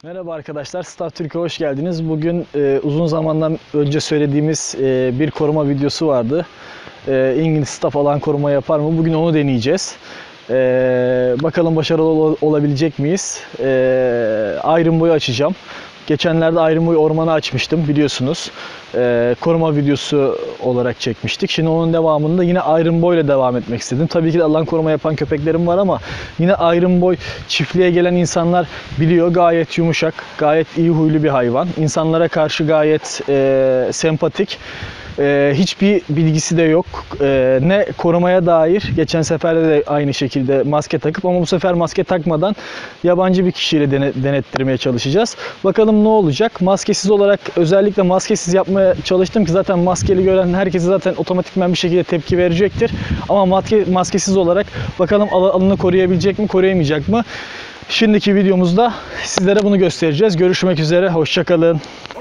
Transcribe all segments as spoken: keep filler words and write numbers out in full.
Merhaba arkadaşlar, Staff Türkiye hoş geldiniz. Bugün e, uzun zamandan önce söylediğimiz e, bir koruma videosu vardı. E, İngiliz staff alan koruma yapar mı? Bugün onu deneyeceğiz. E, bakalım başarılı ol olabilecek miyiz? E, Iron Boy'u açacağım. Geçenlerde Iron Boy ormanı açmıştım biliyorsunuz. E, koruma videosu olarak çekmiştik. Şimdi onun devamında yine Iron Boy ile devam etmek istedim. Tabii ki de alan koruma yapan köpeklerim var ama yine Iron Boy çiftliğe gelen insanlar biliyor, gayet yumuşak, gayet iyi huylu bir hayvan. İnsanlara karşı gayet e, sempatik. Ee, hiçbir bilgisi de yok. Ee, ne korumaya dair. Geçen seferde de aynı şekilde maske takıp ama bu sefer maske takmadan yabancı bir kişiyle denettirmeye çalışacağız. Bakalım ne olacak? Maskesiz olarak özellikle maskesiz yapmaya çalıştım ki zaten maskeli gören herkese zaten otomatikman bir şekilde tepki verecektir. Ama maske, maskesiz olarak bakalım alanını koruyabilecek mi, koruyamayacak mı? Şimdiki videomuzda sizlere bunu göstereceğiz. Görüşmek üzere. Hoşça kalın.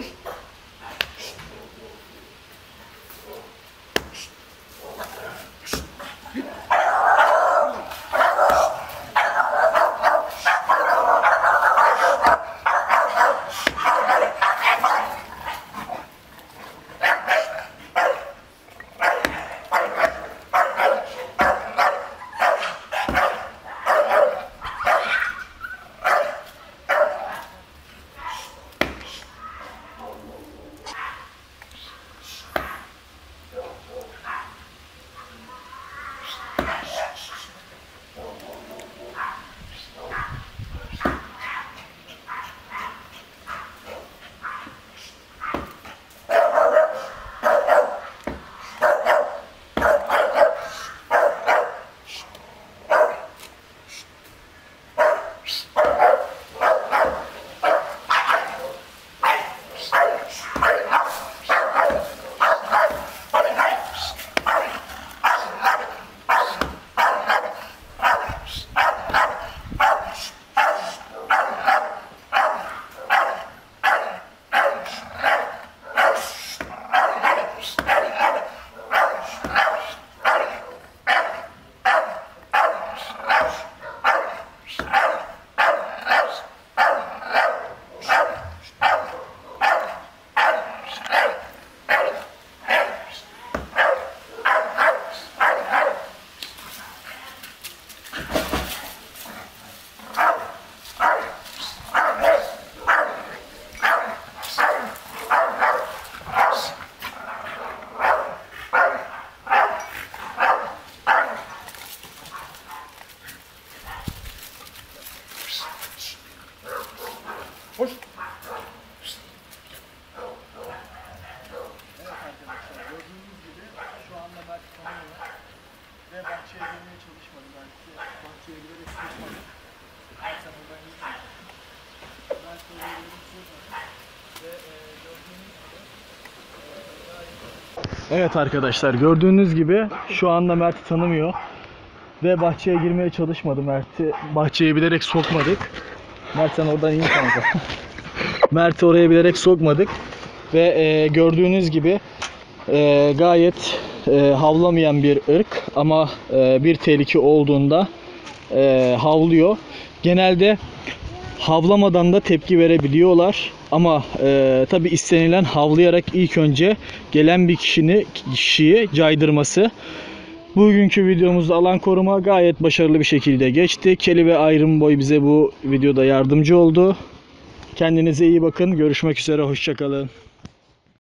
Hoş. Evet arkadaşlar, gördüğünüz gibi şu anda Mert tanıyor ve bahçeye girmeye çalışmadı. Belki bahçeye girerek sokmadı. Ben sen oradan gitmeyeceğim. Mert oraya girip sokmadı ve e, gördüğünüz gibi e, evet arkadaşlar, gördüğünüz gibi şu anda Mert'i tanımıyor ve bahçeye girmeye çalışmadı. Mert'i bahçeye bilerek sokmadık. Mert sen oradan iyi kanka. Mert'i oraya bilerek sokmadık ve e, gördüğünüz gibi e, gayet e, havlamayan bir ırk ama e, bir tehlike olduğunda e, havlıyor. Genelde havlamadan da tepki verebiliyorlar ama e, tabi istenilen havlayarak ilk önce gelen bir kişinin kişiyi caydırması. Bugünkü videomuzda alan koruma gayet başarılı bir şekilde geçti. Kelly ve Iron Boy bize bu videoda yardımcı oldu. Kendinize iyi bakın. Görüşmek üzere. Hoşça kalın.